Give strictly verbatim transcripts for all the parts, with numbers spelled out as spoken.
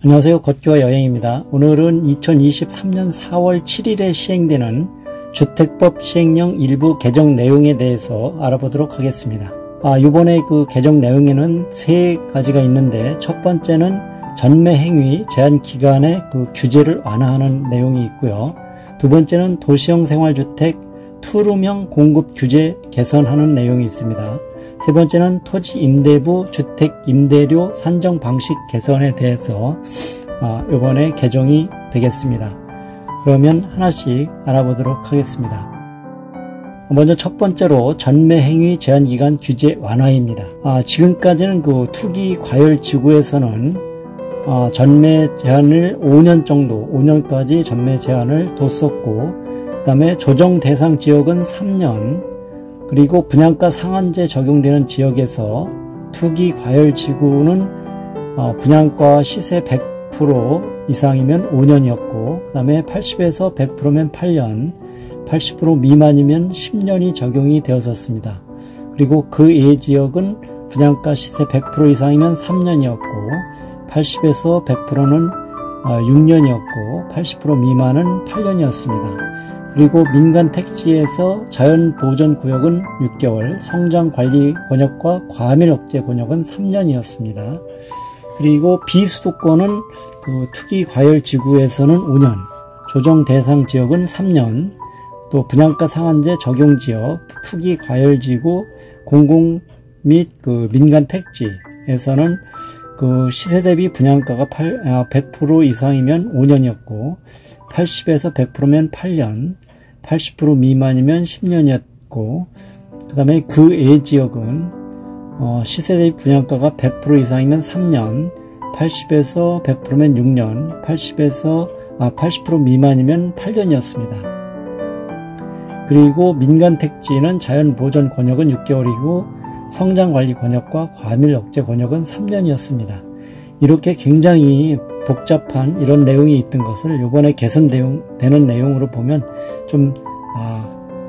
안녕하세요. 걷기와 여행입니다. 오늘은 이천이십삼 년 사월 칠일에 시행되는 주택법 시행령 일부 개정 내용에 대해서 알아보도록 하겠습니다. 아, 이번에 그 개정 내용에는 세 가지가 있는데, 첫 번째는 전매 행위 제한 기간의 그 규제를 완화하는 내용이 있고요. 두 번째는 도시형 생활주택 투룸형 공급 규제 개선하는 내용이 있습니다. 세 번째는 토지 임대부 주택 임대료 산정 방식 개선에 대해서 이번에 개정이 되겠습니다. 그러면 하나씩 알아보도록 하겠습니다. 먼저 첫 번째로 전매 행위 제한 기간 규제 완화입니다. 아, 지금까지는 그 투기 과열 지구에서는 아, 전매 제한을 오 년 정도, 오 년까지 전매 제한을 뒀었고, 그 다음에 조정 대상 지역은 삼 년, 그리고 분양가 상한제 적용되는 지역에서 투기 과열 지구는 어, 분양가 시세 백 퍼센트 이상이면 오 년이었고, 그 다음에 팔십에서 백 퍼센트면 팔 년, 팔십 퍼센트 미만이면 십 년이 적용이 되었었습니다. 그리고 그 외 지역은 분양가 시세 백 퍼센트 이상이면 삼 년이었고, 팔십에서 백 퍼센트는 어, 육 년이었고, 팔십 퍼센트 미만은 팔 년이었습니다. 그리고 민간 택지에서 자연보전구역은 육 개월, 성장관리 권역과 과밀 억제 권역은 삼 년이었습니다. 그리고 비수도권은 그 투기 과열 지구에서는 오 년, 조정 대상 지역은 삼 년, 또 분양가 상한제 적용 지역, 투기 과열 지구, 공공 및 그 민간 택지에서는 그 시세 대비 분양가가 백 퍼센트 이상이면 오 년이었고, 팔십에서 백 퍼센트면 팔 년, 팔십 퍼센트 미만이면 십 년이었고, 그 다음에 그 외 지역은 어, 시세 대비 분양가가 백 퍼센트 이상이면 삼 년, 팔십에서 백 퍼센트면 육 년, 팔십에서 아, 팔십 퍼센트 미만이면 팔 년이었습니다. 그리고 민간 택지는 자연보전 권역은 육 개월이고 성장관리 권역과 과밀 억제 권역은 삼 년이었습니다. 이렇게 굉장히 복잡한 이런 내용이 있던 것을 이번에 개선되는 내용으로 보면 좀 아,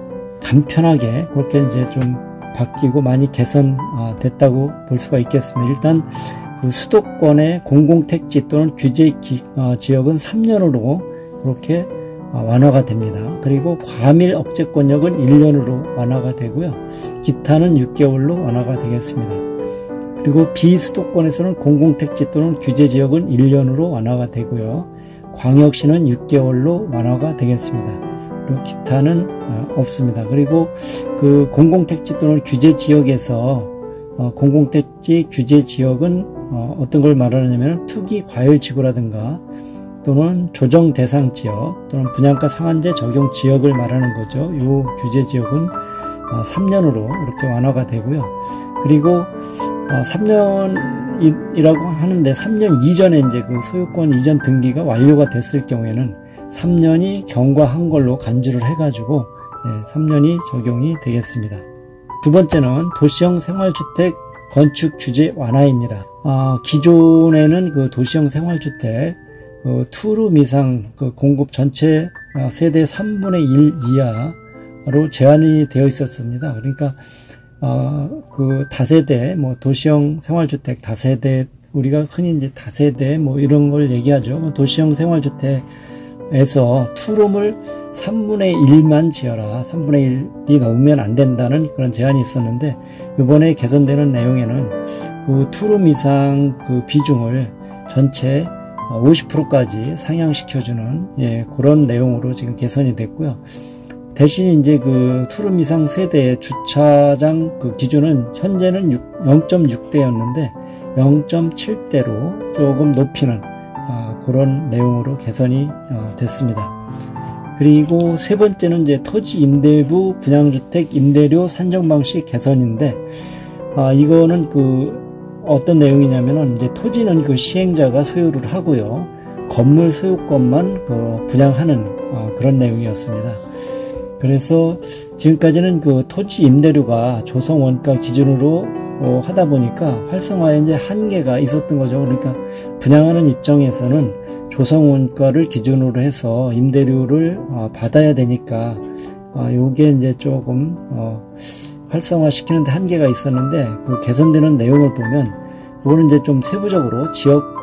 간편하게 그렇게 이제 좀 바뀌고 많이 개선됐다고 볼 수가 있겠습니다. 일단 그 수도권의 공공택지 또는 규제 기, 어, 지역은 삼 년으로 그렇게 어, 완화가 됩니다. 그리고 과밀 억제 권역은 일 년으로 완화가 되고요. 기타는 육 개월로 완화가 되겠습니다. 그리고 비수도권에서는 공공택지 또는 규제지역은 일 년으로 완화가 되고요. 광역시는 육 개월로 완화가 되겠습니다. 그리고 기타는 어, 없습니다. 그리고 그 공공택지 또는 규제지역에서 어, 공공택지 규제지역은 어, 어떤 걸 말하느냐면 투기 과열지구라든가 또는 조정 대상 지역 또는 분양가 상한제 적용 지역을 말하는 거죠. 이 규제지역은 어, 삼 년으로 이렇게 완화가 되고요. 그리고 어, 삼 년이라고 하는데 삼 년 이전에 이제 그 소유권 이전 등기가 완료가 됐을 경우에는 삼 년이 경과한 걸로 간주를 해가지고 예, 삼 년이 적용이 되겠습니다. 두 번째는 도시형 생활주택 건축 규제 완화입니다. 어, 기존에는 그 도시형 생활주택 그 투룸 이상 그 공급 전체 세대 삼분의 일 이하로 제한이 되어 있었습니다. 그러니까 어, 그 다세대, 뭐 도시형 생활주택 다세대, 우리가 흔히 이제 다세대 뭐 이런 걸 얘기하죠. 도시형 생활주택에서 투룸을 삼분의 일만 지어라. 삼분의 일이 넘으면 안 된다는 그런 제한이 있었는데, 이번에 개선되는 내용에는 그 투룸 이상 그 비중을 전체 오십 퍼센트까지 상향시켜주는 예, 그런 내용으로 지금 개선이 됐고요. 대신 이제 그 투룸 이상 세대의 주차장 그 기준은 현재는 영 점 육 대였는데 영 점 칠 대로 조금 높이는 아, 그런 내용으로 개선이 어, 됐습니다. 그리고 세 번째는 이제 토지 임대부 분양주택 임대료 산정 방식 개선인데, 아, 이거는 그 어떤 내용이냐면은 이제 토지는 그 시행자가 소유를 하고요. 건물 소유권만 그 분양하는 어, 그런 내용이었습니다. 그래서 지금까지는 그 토지 임대료가 조성 원가 기준으로 어, 하다 보니까 활성화에 이제 한계가 있었던 거죠. 그러니까 분양하는 입장에서는 조성 원가를 기준으로 해서 임대료를 어, 받아야 되니까 어, 요게 이제 조금 어, 활성화 시키는데 한계가 있었는데, 그 개선되는 내용을 보면 이거는 이제 좀 세부적으로 지역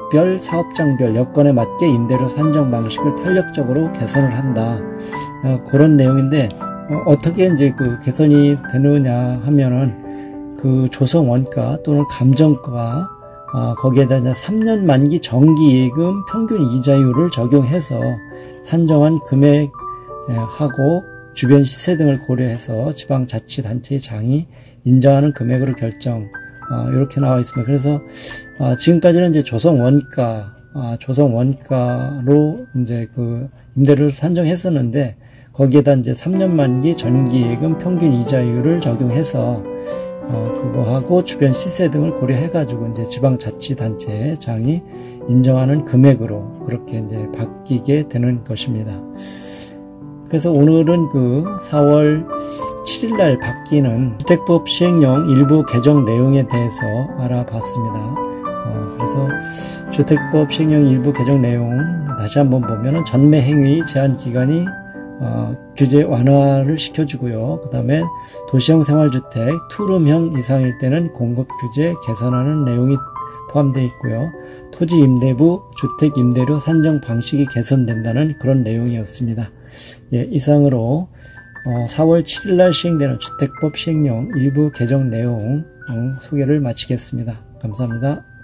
지역별, 사업장별 여건에 맞게 임대료 산정 방식을 탄력적으로 개선을 한다. 어, 그런 내용인데 어, 어떻게 이제 그 개선이 되느냐 하면은 그 조성 원가 또는 감정가 어, 거기에다 이제 삼 년 만기 정기예금 평균 이자율을 적용해서 산정한 금액하고 주변 시세 등을 고려해서 지방자치단체의 장이 인정하는 금액으로 결정. 어, 이렇게 나와 있습니다. 그래서 어, 지금까지는 이제 조성 원가, 어, 조성 원가로 이제 그 임대료를 산정했었는데 거기에다 이제 삼 년 만기 전기예금 평균 이자율을 적용해서 어, 그거하고 주변 시세 등을 고려해가지고 이제 지방자치단체 장이 인정하는 금액으로 그렇게 이제 바뀌게 되는 것입니다. 그래서 오늘은 그 사월 칠일 날 바뀌는 주택법 시행령 일부 개정 내용에 대해서 알아봤습니다. 어, 그래서 주택법 시행령 일부 개정 내용 다시 한번 보면은 전매 행위 제한 기간이 어, 규제 완화를 시켜주고요. 그 다음에 도시형 생활주택 투룸형 이상일 때는 공급 규제 개선하는 내용이 포함되어 있고요. 토지 임대부 주택 임대료 산정 방식이 개선된다는 그런 내용이었습니다. 예, 이상으로 어, 사월 칠일 날 시행되는 주택법 시행령 일부 개정 내용 어, 소개를 마치겠습니다. 감사합니다.